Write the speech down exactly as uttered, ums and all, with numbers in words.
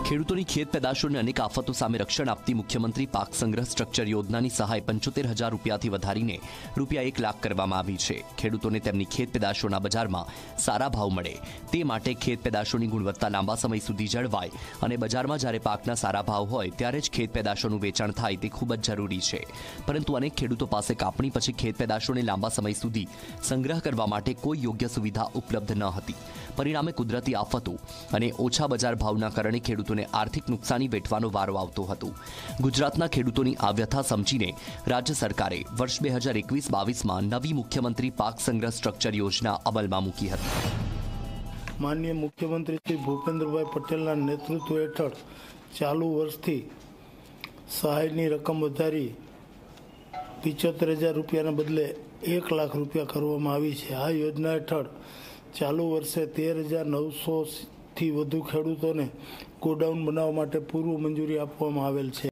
ખેડૂતોની ખેત પેદાશોને અનેક આફતો સામે રક્ષણ આપતી મુખ્યમંત્રી પાક સંગ્રહ સ્ટ્રક્ચર યોજનાની સહાય પંચોતેર હજાર રૂપિયાથી વધારીને રૂપિયા એક લાખ કરવામાં આવી છે। ખેડૂતોને તેમની ખેત પેદાશોના બજારમાં સારા ભાવ મળે તે માટે ખેત પેદાશોની ગુણવત્તા લાંબા સમય સુધી જળવાય અને બજારમાં જ્યારે પાકના સારા ભાવ હોય ત્યારે જ ખેત પેદાશોનું વેચાણ થાય તે ખૂબ જ જરૂરી છે। પરંતુ અનેક ખેડૂતો પાસે કાપણી પછી ખેત પેદાશોને લાંબા સમય સુધી સંગ્રહ કરવા માટે કોઈ યોગ્ય સુવિધા ઉપલબ્ધ ન હતી। પરિણામે કુદરતી આફતો અને ઓછા બજાર ભાવના કારણે ખેડૂતોને આર્થિક નુકસાની વેઠવાનો વારો આવતો હતો। ગુજરાતના ખેડૂતોની આ વ્યથા સમજીને રાજ્ય સરકારે વર્ષ બે હજાર એકવીસ બાવીસમાં નવી મુખ્યમંત્રી પાક સંગ્રહ સ્ટ્રક્ચર યોજના અમલમાં મૂકી હતી। માનનીય મુખ્યમંત્રી શ્રી ભૂપેન્દ્રભાઈ પટેલના નેતૃત્વ હેઠળ ચાલુ વર્ષથી સહાયની રકમ વધારી પિચોતેર હજાર રૂપિયાના બદલે એક લાખ રૂપિયા કરવામાં આવી છે। આ યોજના હેઠળ ચાલુ વર્ષે તેર હજાર નવસો થી વધુ ખેડૂતોને ગોડાઉન બનાવવા માટે પૂર્વ મંજૂરી આપવામાં આવેલ છે।